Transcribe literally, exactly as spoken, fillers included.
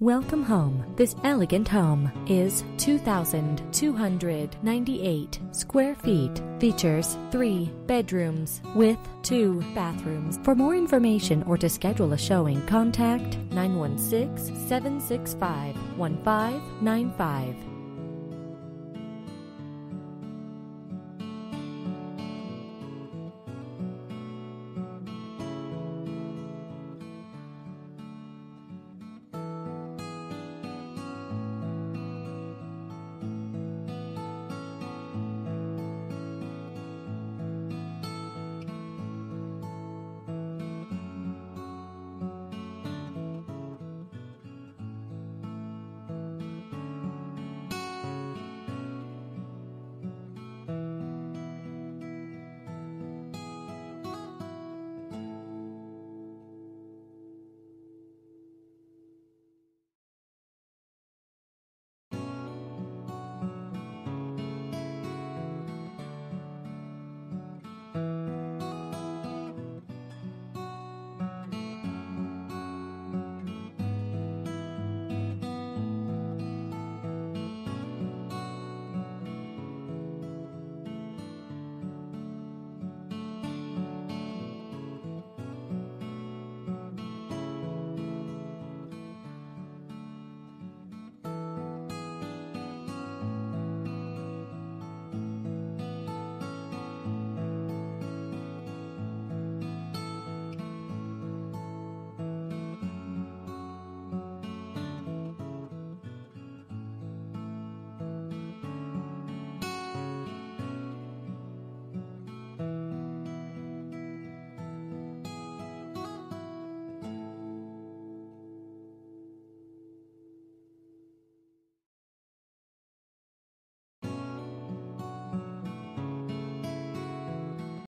Welcome home. This elegant home is two thousand two hundred ninety-eight square feet. Features three bedrooms with two bathrooms. For more information or to schedule a showing, contact nine one six, seven six five, one five nine five.